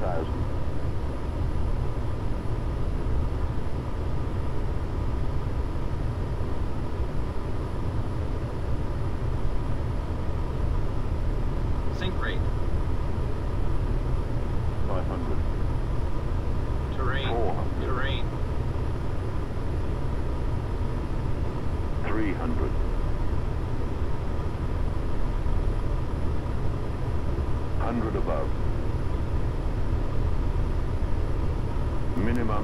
1,000. Sink rate. 500. Terrain. 400. Terrain. 300. 100 above. Minimum.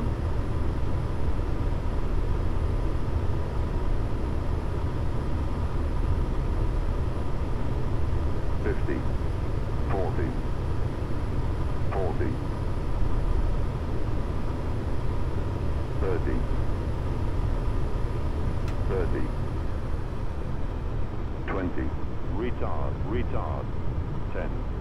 50. 40. 40. 30. 30. 20. Retard. Retard. 10.